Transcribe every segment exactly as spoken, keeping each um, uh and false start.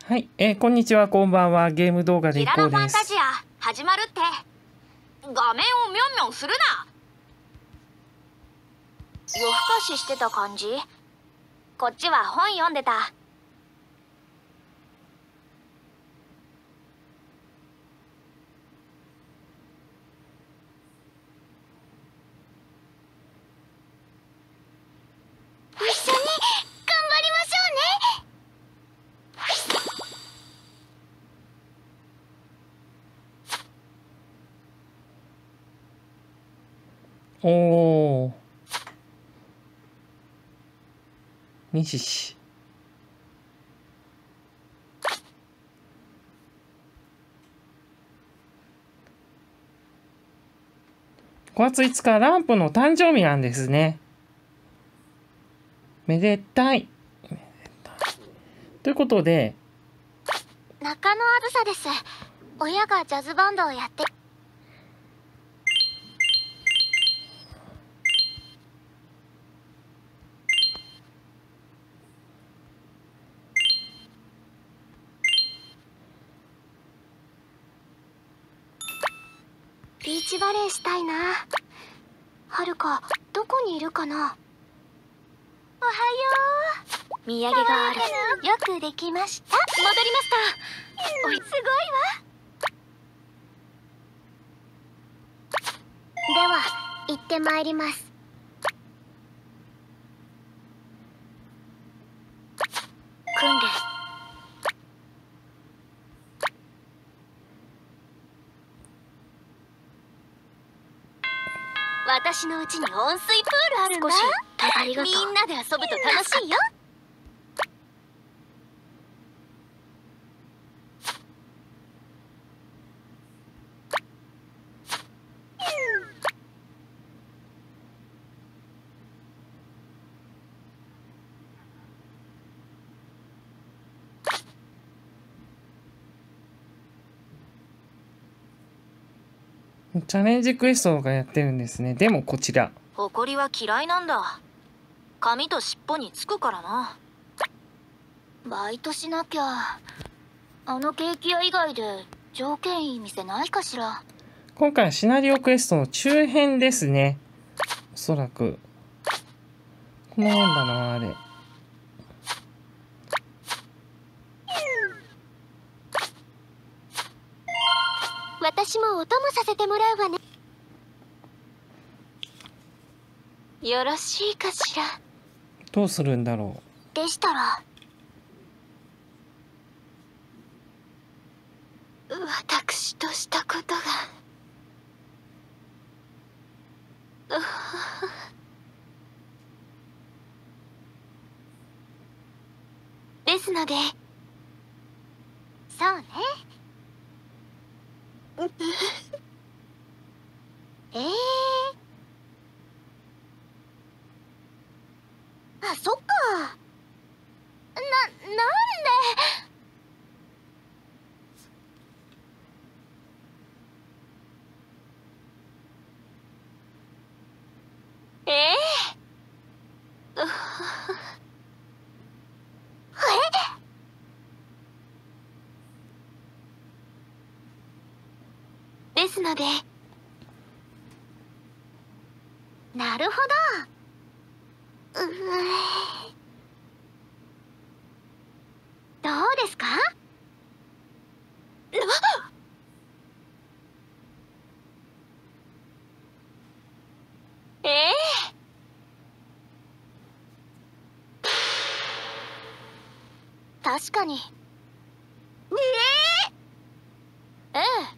はい、えー、こんにちは、こんばんは。ゲーム動画でいこうキララファです。 ンタジア始まるって。画面をミョンミョンするな。夜更かししてた感じ？こっちは本読んでた。一緒に頑張りましょおお。ミシシ。ごがついつか、ランプの誕生日なんですね。めでたい。めでたい。ということで、 うね。中野あずさです。親がジャズバンドをやって。ビーチバレーしたいな。はるかどこにいるかな。おはよう。土産がある。よくできました。戻りました。おい、すごいわ。では行ってまいります。訓練。私のうちに温水プールあるんだ。少しありがとう。みんなで遊ぶと楽しいよ。 チャレンジクエストがやってるんですね。でもこちら。 ホコリは嫌いなんだ。髪と尻尾につくからな。バイトしなきゃ。あのケーキ屋以外で条件いい店ないかしら。 今回はシナリオクエストの中編ですね。おそらく。このなんだな、あれ。 私もお供させてもらうわね。よろしいかしら。 どうするんだろう。でしたら。私としたことが。ですので。そうね。ええー、あ、そっか。な、なんで。ええー、えですので。なるほど。うどうですか？ええー、確かに。ええー、ええ。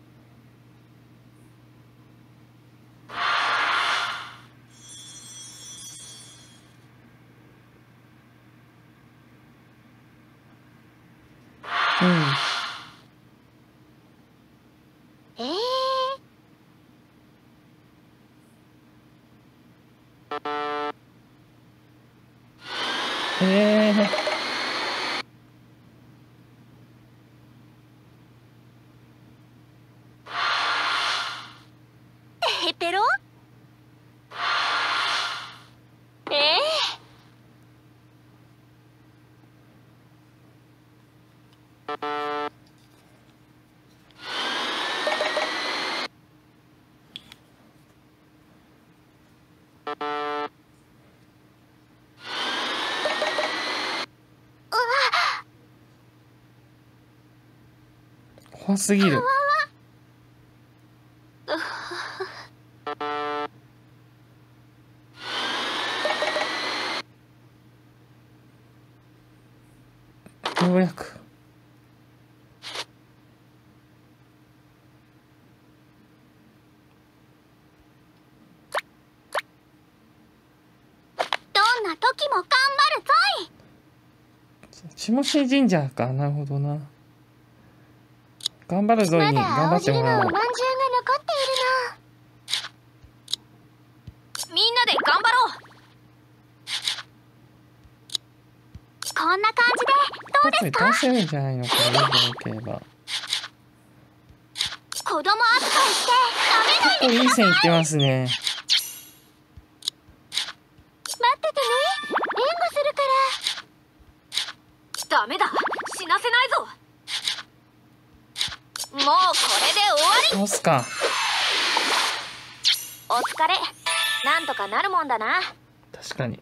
う。うん。 ええー。えー。 ヘペロ？ええ怖すぎる。ようやく。 どんな時も頑張るぞい。 下志神社か。なるほどな。頑張るぞいに頑張ってもらおう。 まだ青汁のおまんじゅうが残っているな。みんなで頑張ろう。こんな感じでどうですか？ 出せるんじゃないのかな。よければ。 子供扱いしてダメなんでください。 いい線いってますね。 待っててね。援護するから。ダメだ。死なせないぞ。もうこれで終わり。 どうすか。 お疲れ。なんとかなるもんだな。 確かに。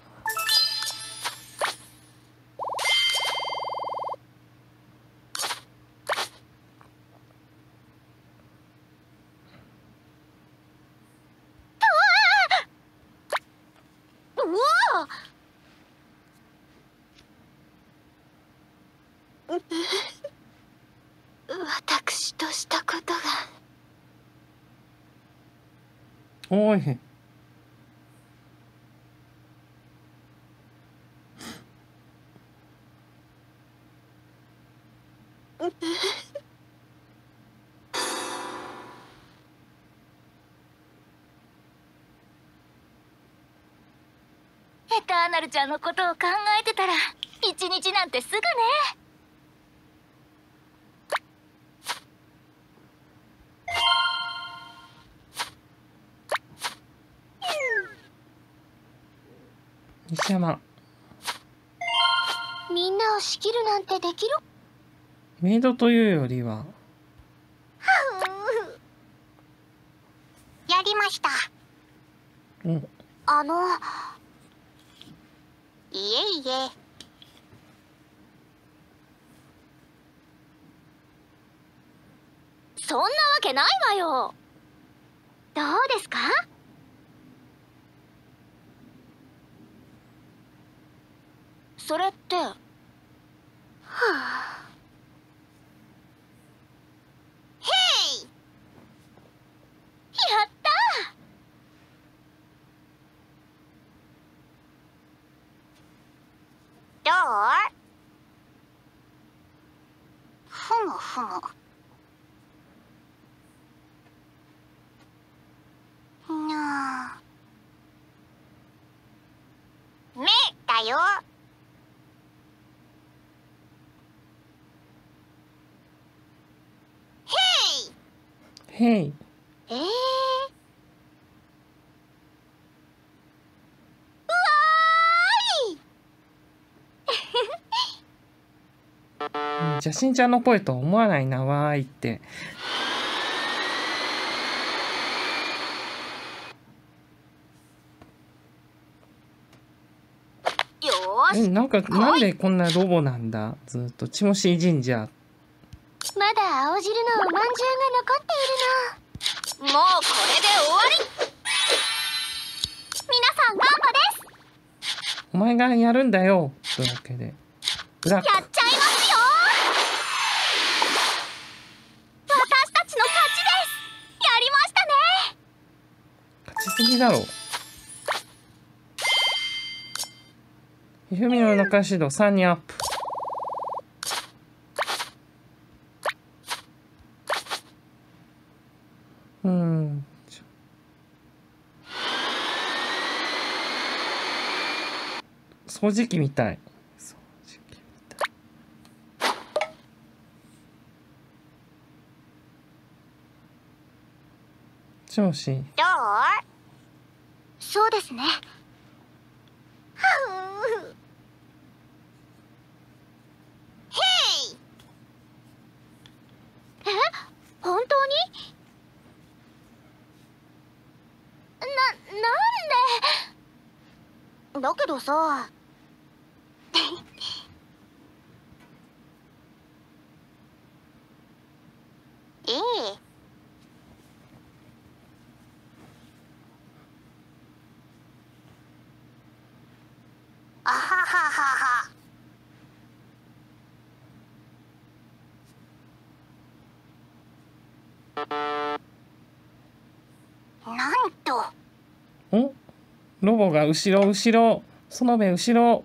うわ私としたことが。 おい。 エターナルちゃんのことを考えてたら一日なんてすぐね。 西山。 みんなを仕切るなんてできる？ メイドというよりは。 やりました。 うん。 あのいえいえ。そんなわけないわよ。どうですか？それって。はあ。へい。やったー。どう？ふむふむ。なあ。目だよ。 へい。 えー、うわーい。じゃしんちゃんの声とは思わないなわーいって。 よーし。 え、なんかなんでこんなロボなんだ。ずっと血もし神社。 まだ青汁のおまんじゅうが残っているの。もうこれで終わり。皆さんガンマです。 お前がやるんだよ。というわけで。ブラック。 やっちゃいますよ。私たちの勝ちです。やりましたね。 勝ちすぎだろ。ひふみの中指導さんにアップ。うーん。掃除機みたい。掃除機みたい。調子。 どう？そうですね。はう。へい。 だけどさええあはははは。なんと。 お、ロボが後ろ後ろ、園部後ろ。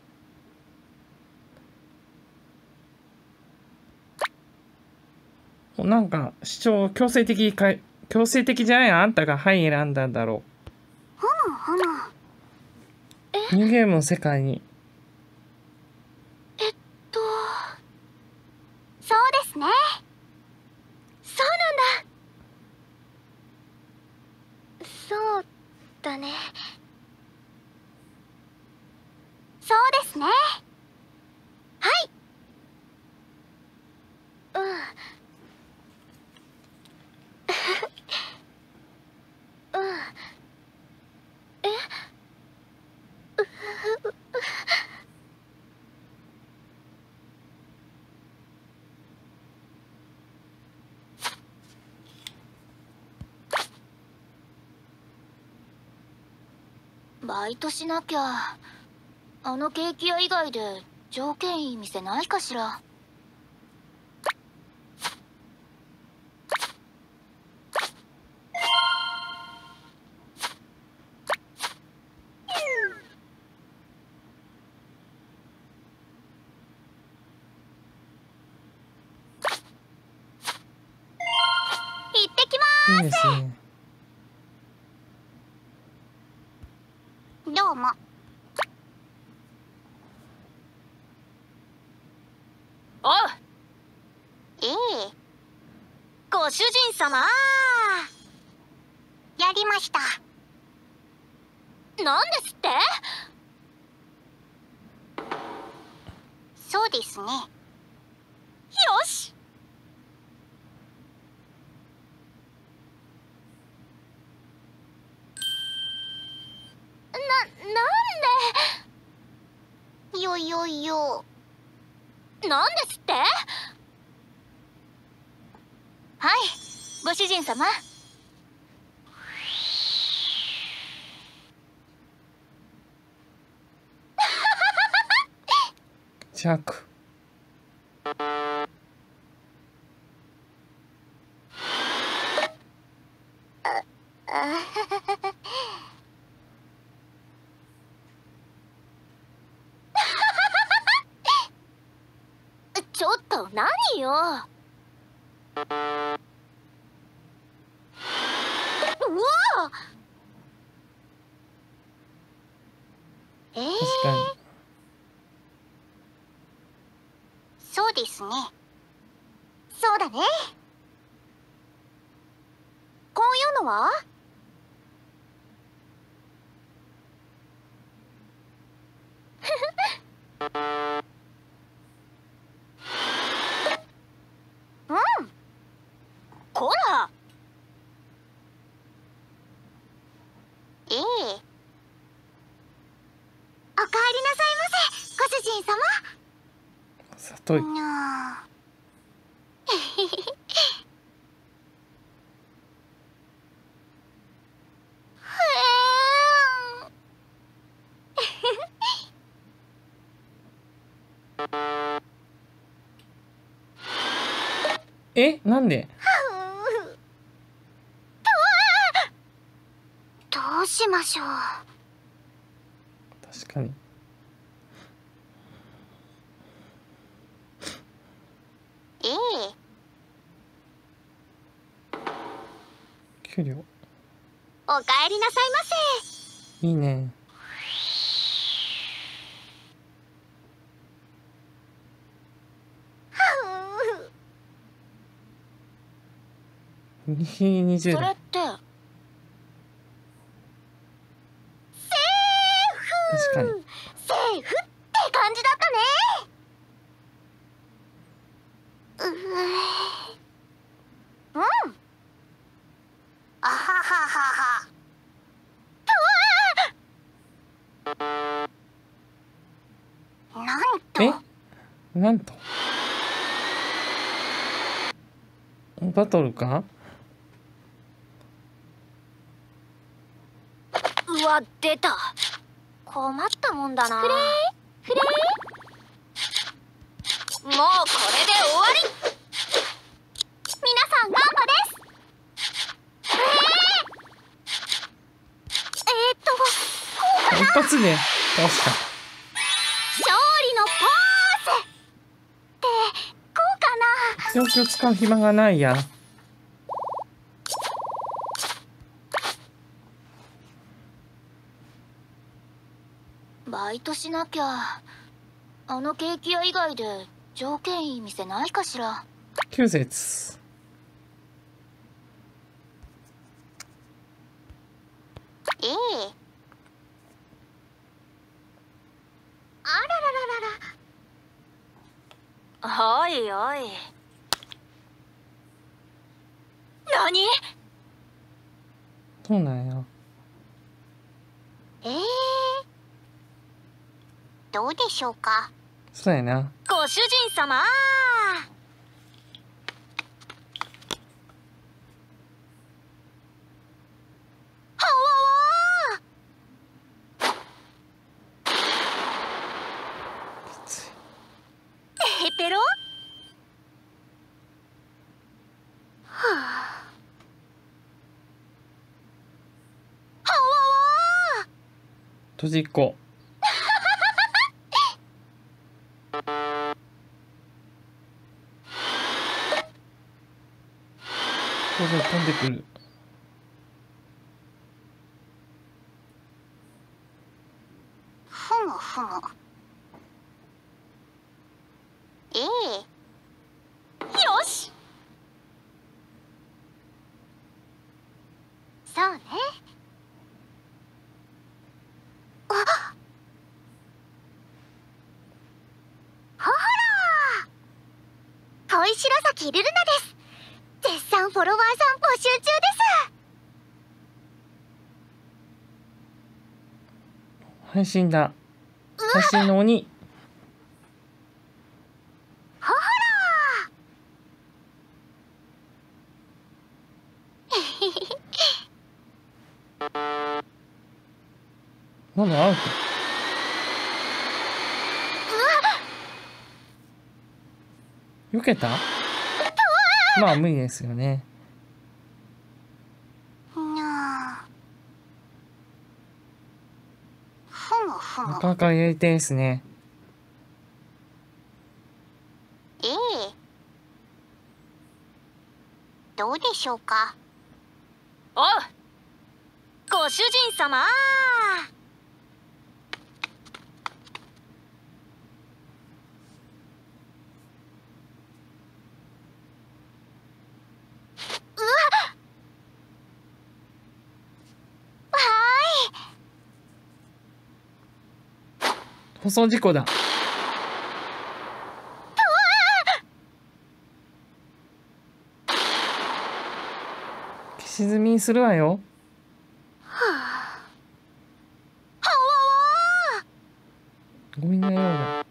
なんか主張強制的か強制的じゃない。あんたがはい選んだんだろふむふむ。 う。ニューゲームの世界に。 えっとそうですね。そうなんだ。そうだね。そうですね。はい。うん。うん。え？バイトしなきゃ。あのケーキ屋以外で条件いい店ないかしら。行ってきまいいーす。 ですね。 どうも。おう。ええ。ご主人様。やりました。なんですって？そうですね。よし。な、なんで？よよよ。なんですって？はい、ご主人様。 ジャック。 ちょっと何よ。うわ。えー、 確かに。 そうですね。そうだね。こういうのは？うん。こら。ええ。おかえりなさいませ、ご主人様。 里い。 なあ。 え、なんで？ どうしましょう。 確かに。 ええ。 給料。 おかえりなさいませ。 いいね。にじゅうだい。 それってセーフ。 確かに。 セーフって感じだったね。うううん。あはははは。とわと。 え、なんとバトルか。 うわ、出た。困ったもんだな。フレーフレー、もうこれで終わり。皆さんガンバです。えー、えー、っとこうかな。 一発で倒した。 勝利のポーズってこうかな。 状況使う暇がないや。 バイトしなきゃ。あのケーキ屋以外で条件いい店ないかしら。 きゅう節。 ええ。あららららら。おいおい。何？ そうなんや。 ええ。どうでしょうか。 そうやな。 ご主人様。はわわ。 きつい。 えペロ。はあ。はわわ。 閉じっこ。そうそう、飛んでくる。 ふむふむ。ええ。よし。そうね。あ、ほら。小石崎ルルナです。絶賛フォロワーさん募集中です。 配信だ。配信の鬼。 ほら。 まだアウト。避けた？まあ無理ですよね。 にゃー。ふむふむ。 なかなかやり手ですね。 ええ。どうでしょうか。おう、ご主人様。うわ。はーい。 放送事故だ。消し済みにするわよ。 はあ。はわわ。 ゴミのようだ。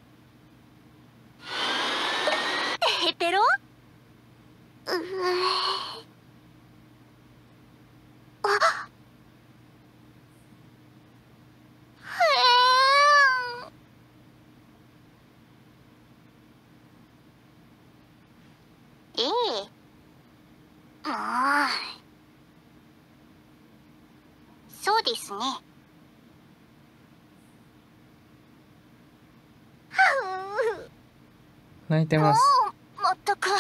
へペロ。うー。あ。へえ。ええ。ああ。そうですね。 泣いてます。 もう、まったく。は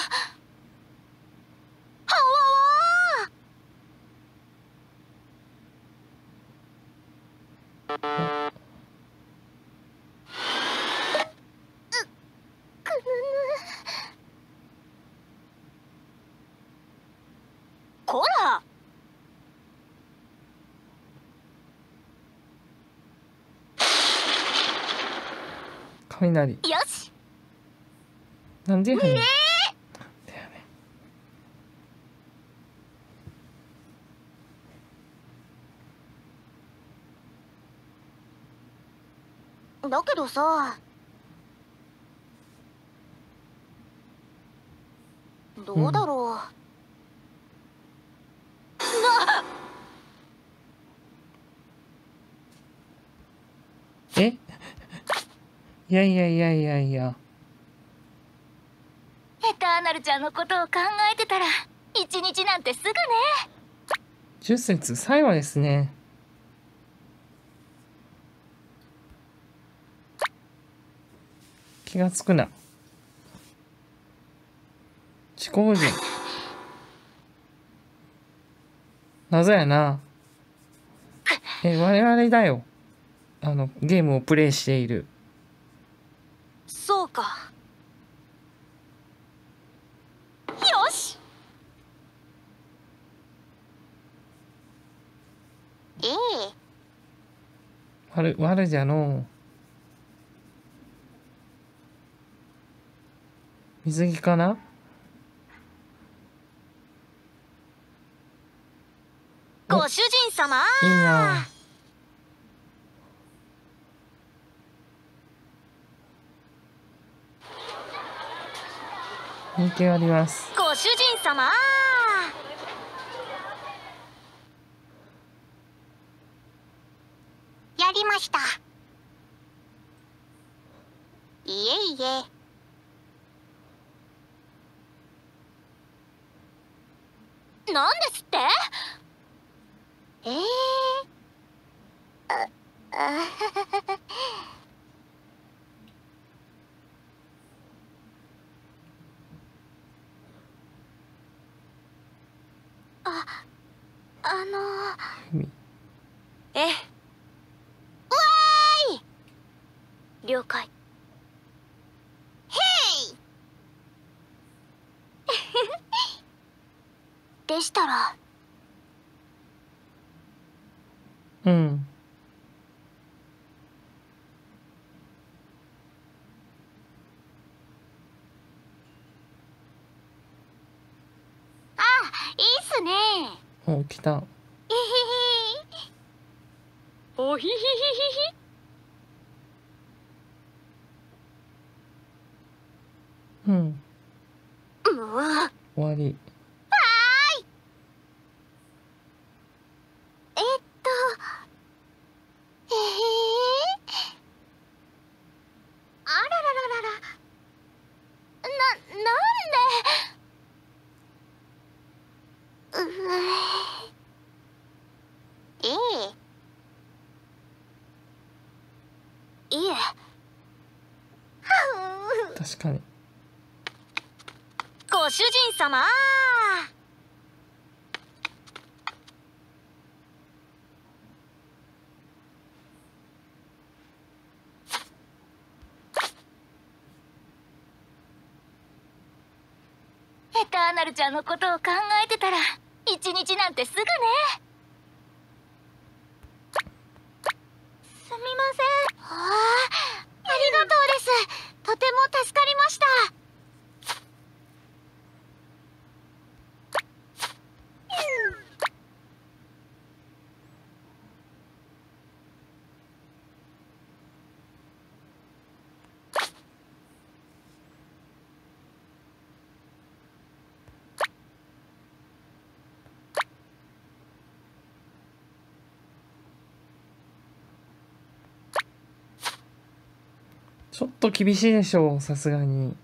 わわ。くぬぬ。こら。 雷。 よし。 なんでやねん。 ええ。 だよね。 だけどさ、 どうだろう。 えいやいやいやいやいや。 エターナルちゃんのことを考えてたら一日なんてすぐね。 じゅっ節最後ですね。気がつくな。思考人。謎やな。え、我々だよ。あの、ゲームをプレイしている。 そうか。よし。ええ。 悪、悪じゃのう。水着かな。 ご主人様。 いいな。人気あります。 ご主人様。やりました。いえいえ。なんですって？ええー。あ、ああ、あのー、え、うわーい。了解。へい。でしたら。 うん。 あ、いいっすね。 お、来た。 えへへ。おひひひひひ。 うん。 うわ。 終わり。 はーい。えっと。えへー。あららららら。な、なんで。うえ。ええ。いえ。 確かに。 ご主人様。エターナルちゃんのことを考えてたら一日なんてすぐね。すみません。ああ、ありがとうです。とても助かりました。 ちょっと厳しいでしょう、さすがに。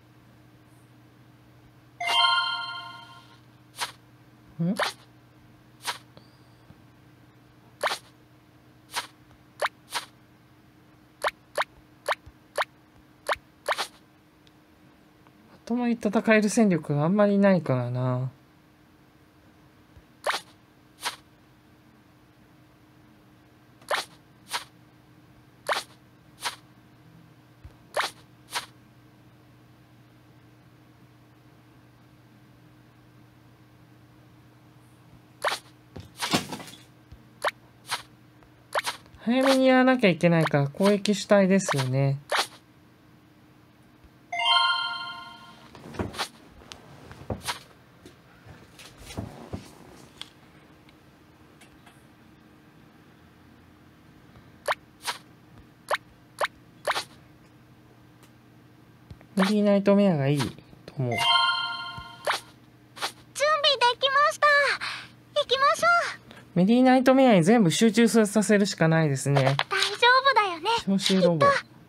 ん？まともに戦える戦力があんまりないからな。早めにやらなきゃいけないから攻撃主体ですよね。ミディナイトメアがいいと思う。 メリーナイトメアに全部集中させるしかないですね。 大丈夫だよね。 消臭ロボ。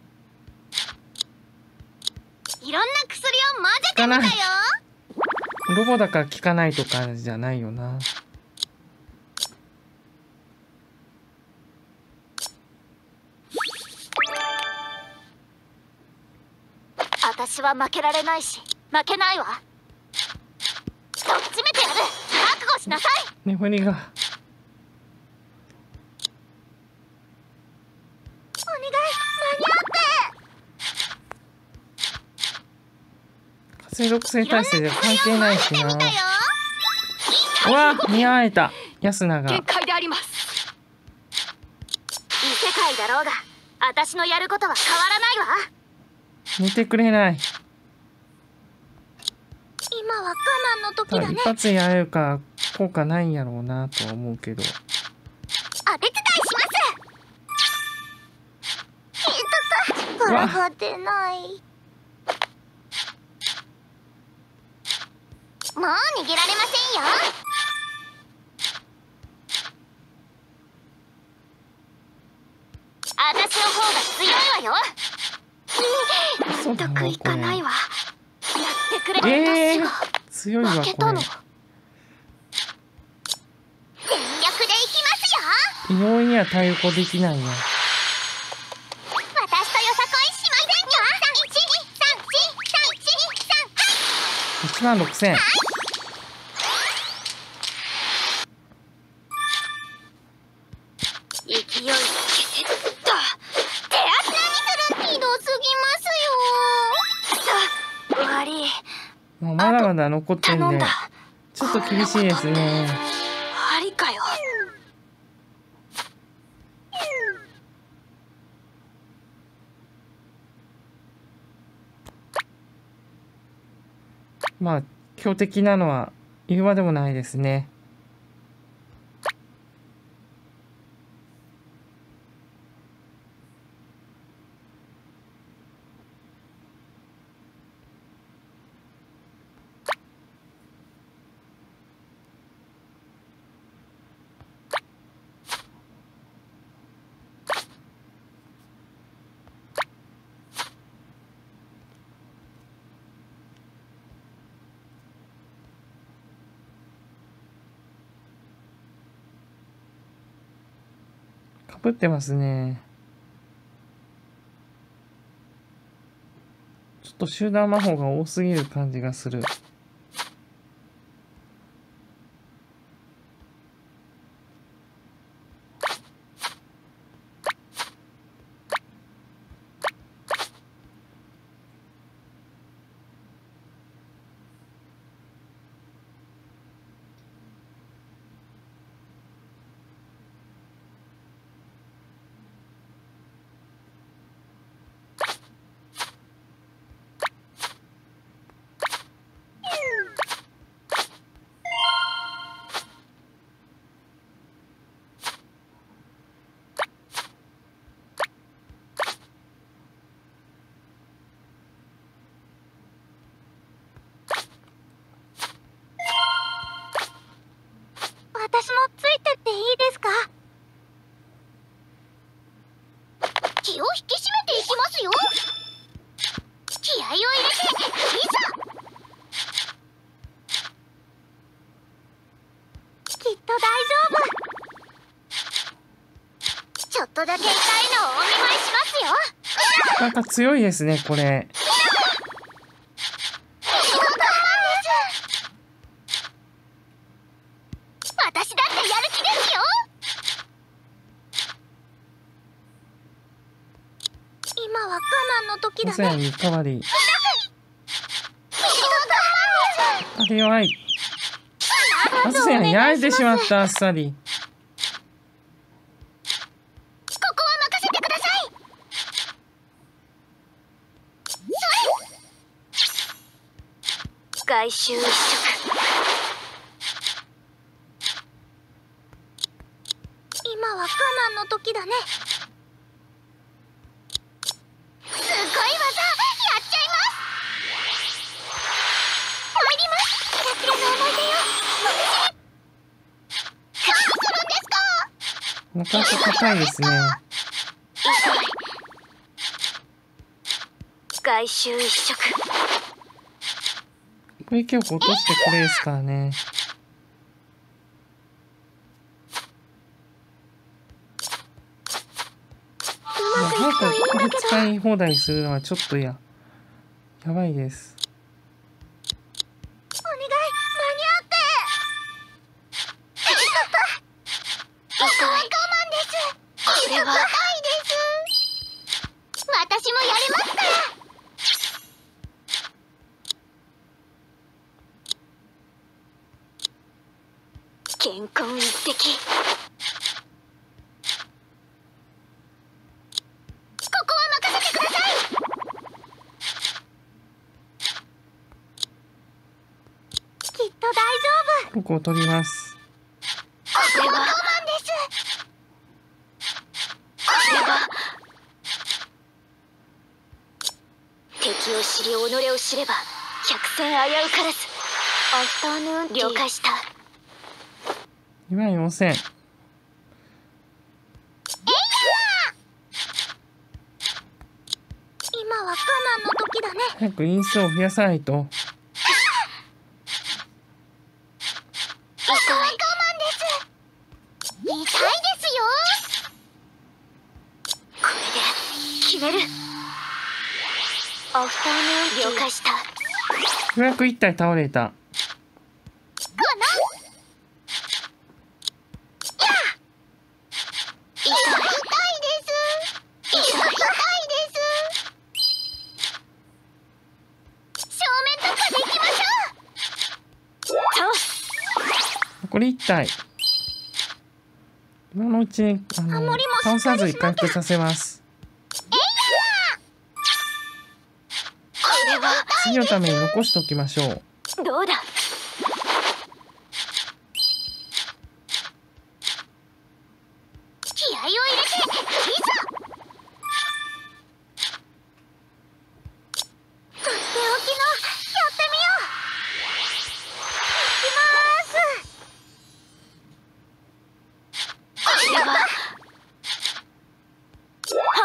いろんな薬を混ぜてみたよ。 ロボだから効かないとかじゃないよな。 私は負けられないし負けないわ。とっちめてやる。覚悟しなさい。 眠りが。 お願い間に合って。 活力性耐性で関係ないしな。 いろんな薬を混ぜてみたよ。 うわ、見合えた。ヤスナが。 限界であります。異世界だろうが私のやることは変わらないわ。 寝てくれない。 今は我慢の時だね。 ただ一発やれるから効果ないんやろうなとは思うけど。 お手伝いします。えっと力が出ない。もう逃げられませんよ。私の方が強いわよ。納得いかないわ。やってくれええー、 私が強いわこれ。 負けたの。全力でいきますよ。 井上には対応できないや。 私とよさこいしませんよ。さんいちにさんいちにさんいちにさん。 いちまんろくせん。 勢いつけてった。手足何する。ひどすぎますよ。さ悪い。 まあ、まだまだ残ってるんで頼んだ。 ちょっと厳しいですね。 ありかよ。 まあ強敵なのは言うまでもないですね。かぶってますね。ちょっと集団魔法が多すぎる感じがする。 私もついてっていいですか。気を引き締めていきますよ。気合を入れていざ。きっと大丈夫。ちょっとだけ痛いのをお見舞いしますよ。 なんか強いですねこれ。 私だってやる気ですよ。今は我慢の時だアセヤね。 リカバリー。あれ弱い。アセヤにやられてしまったあっさり。 ここは任せてください。外周一色。今は我慢の時だね。すごい技やっちゃいます。参ります。キラキラの思い出よ。お口に。どうするんですなかなか硬いですね。 外周一色。 これ結構落としてこれですからね。早くこれ使い放題するのはちょっとややばいです。 お願い、間に合って。我慢です。これは硬いです。私もやれますから。健康一滴。ここは任せてください。きっと大丈夫。 ここを取ります。 これは我慢です。これは敵を知り己を知れば百戦危うからず。アフタヌーン了解した。 にまんよんせん。 今は我慢の時だね。 早く因数を増やさないと。 ここは我慢です。痛いですよ。これで決める。アフタヌーン了解した。 ようやく一体倒れた。 かな。痛い。痛いです。痛い。痛いです。正面突破でいきましょう。 残り一体。今のうちにあの守りもしっかり倒さずにしなきゃ回復させます。 これは次のために残しておきましょう。 どうだ。気合を入れていざ。とっておきのやってみよう。いきます。これははっ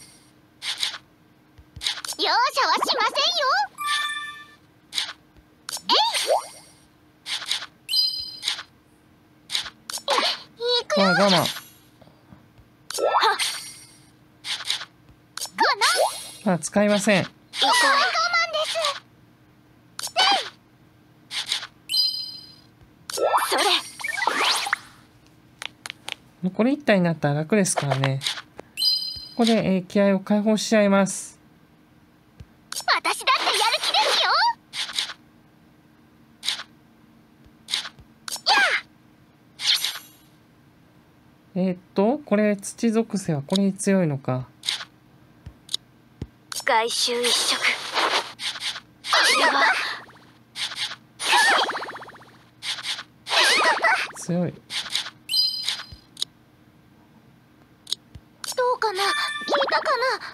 容赦はしませんよ。えい。いくよ。 まあ我慢。 かな。 まあ使いません。 ここは我慢です。それ。 残り一体になったら楽ですからね。ここで、えー気合を解放しちゃいます。 私だってやる気ですよ。 えーっとこれ土属性はこれに強いのか。 外周一色。これは強い。 どうかな。聞いたかな。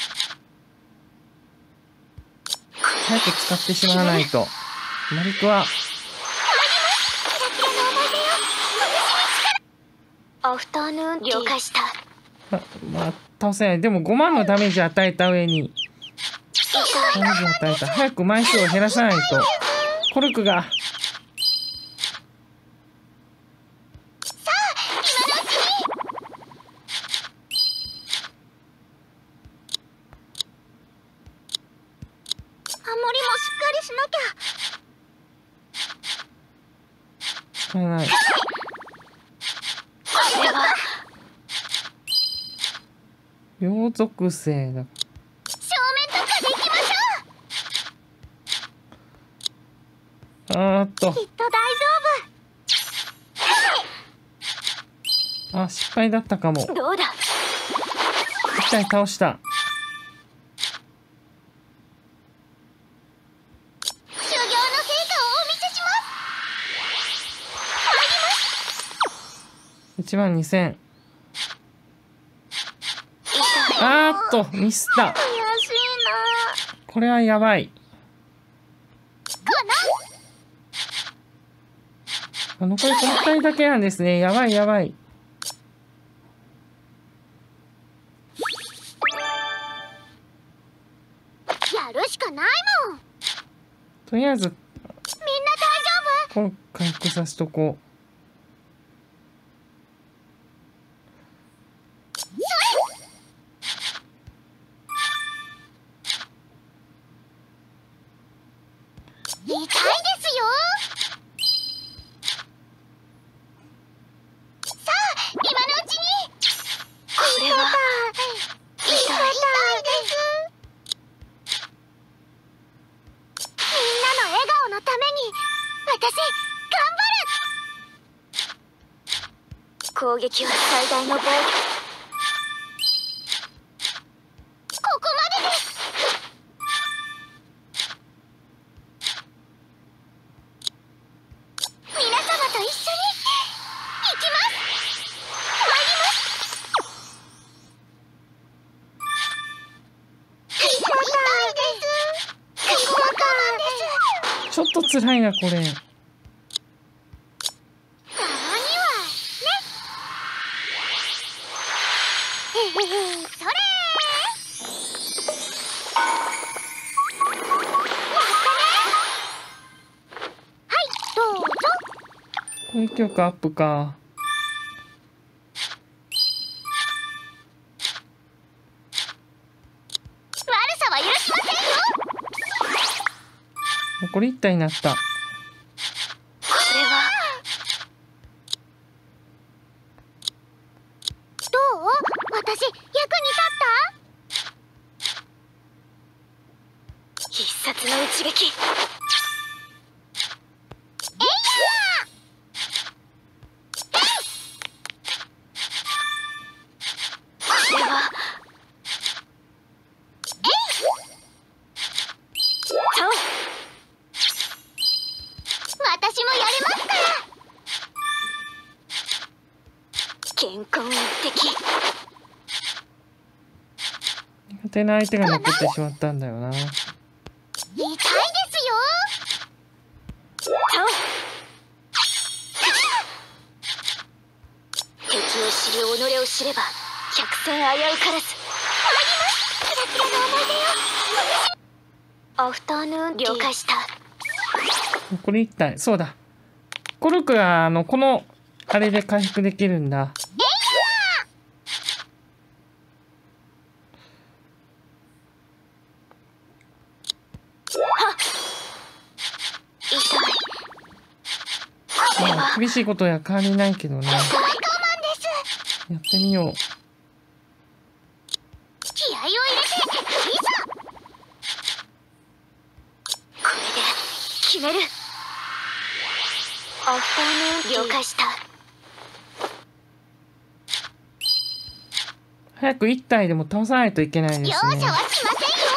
早く使ってしまわないと。マリクはキラキラの思い出よ。アフターヌーン了解した。 ままあ倒せない。でもごまんのダメージ与えた上にダメージ与えた。早く枚数を減らさないと。コルクが守りもしっかりしなきゃ。 使えない。 これは両属性だ。 正面突破でいきましょう。 あーっときっと大丈あ失敗だったかも。 夫。どうだ。 一体倒した。 修行の成果をお見せします。 いちまんにせん。 痛い。 あーっとミスった。 悔しいな。 これはやばい。 かな。 あ残りこのふたりだけなんですね。やばいやばい。 ことないもん。 とりあえずみんな大丈夫？ これ回復させとこう。 痛いですよ。さあ今のうちに。これは痛いです。みんなの笑顔のために私頑張る。攻撃は最大の防御。ここまでです。皆様と一緒に行きます。参ります。痛いです。ここなんです。 ちょっと辛いなこれ。 たまにはね。へへへ、それー。やったね。はいどうぞ。 攻撃力アップか。 悪さは許しませんよ。 残りいち体になった。 これはどう？私役に立った？必殺の一撃。えいやー！これはえい！そう私もやれますから。健康一滴。 苦手な相手が残ってしまったんだよな。 痛いですよ。そう敵を知り己を知れば百戦危うからず。参ります。キラキラの思い出よ。アフターヌーンティー了解した。 残りいち体。そうだ。コルクがあのこのあれで回復できるんだ。 痛い。これまあは厳しいことや変わりないけどね。 大我慢です。 やってみよう。 気合を入れていざ。これで決める。アフターヌーン了解した。 早くいち体でも倒さないといけないで容すね。 赦はしま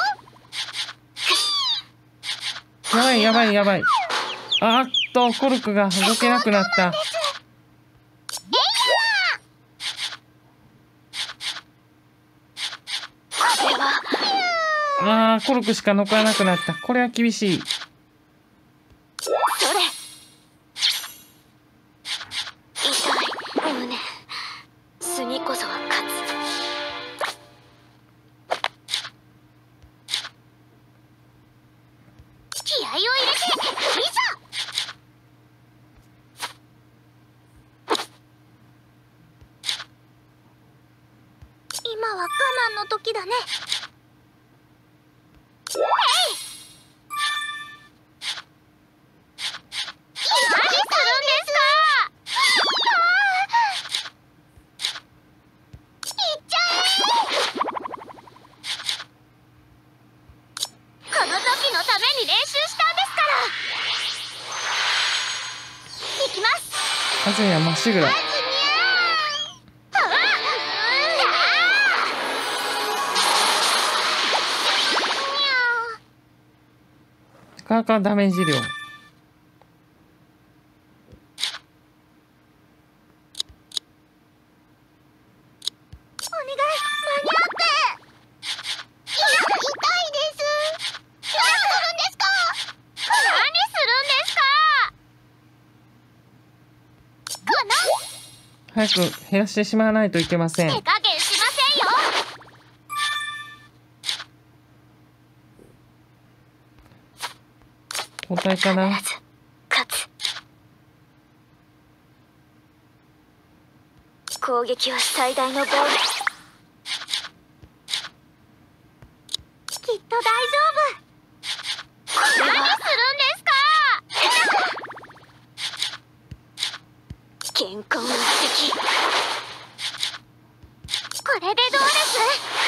せんよ。 やばいやばいやばい。あーっとコルクが動けなくなった。 これはあーコルクしか残らなくなった。これは厳しい。 それ。痛い胸。次こそは勝つ。気合を入れていざ。今は我慢の時だね。えい！何するんですか？いっちゃえ！この時のために練習したんですから。いきます。 はずやまっしぐら。 あずにゃー。ああ！ なかなかダメージ量。 お願い、間に合って。いや、痛いです。何するんですか？何するんですか？この早く減らしてしまわないといけません。 手加減しませんよ。 交代かな。 必ず勝つ。攻撃は最大の防御。きっと大丈夫。何するんですか。健康一滴。これでどうです。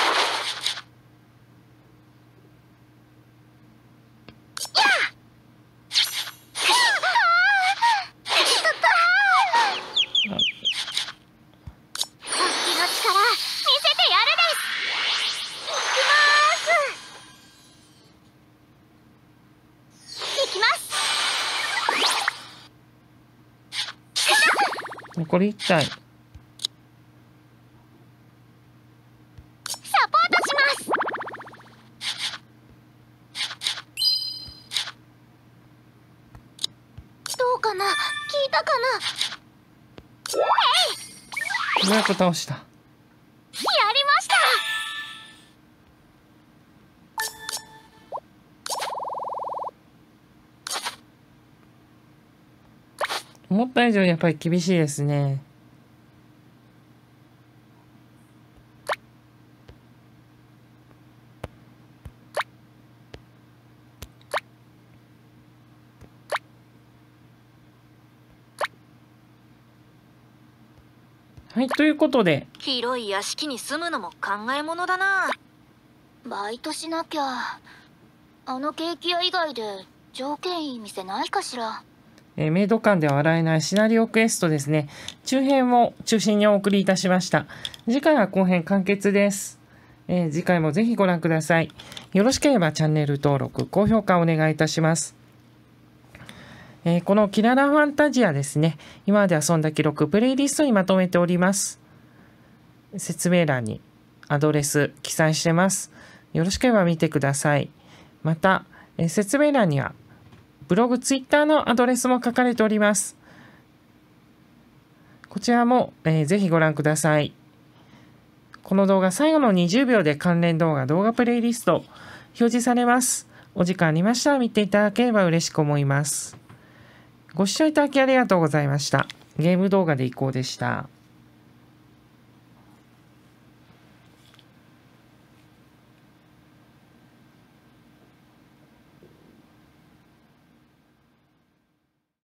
残りいち体。 サポートします。どうかな、聞いたかな。 ようやく倒した。 やりました。 思った以上にやっぱり厳しいですね。はい、ということで広い屋敷に住むのも考えものだな。バイトしなきゃ。あのケーキ屋以外で条件いい店ないかしら。 えーメイド館では笑えないシナリオクエストですね。中編を中心にお送りいたしました。次回は後編完結です。えー次回もぜひご覧ください。よろしければチャンネル登録、高評価お願いいたします。えーこのキララファンタジアですね、今まで遊んだ記録、プレイリストにまとめております。説明欄にアドレス記載してます。よろしければ見てください。また、えー説明欄にはブログ、ツイッターのアドレスも書かれております。こちらも、えーぜひご覧ください。この動画、最後のにじゅうびょうで関連動画、動画プレイリスト表示されます。お時間ありましたら見ていただければ嬉しく思います。ご視聴いただきありがとうございました。ゲーム動画でいこうでした。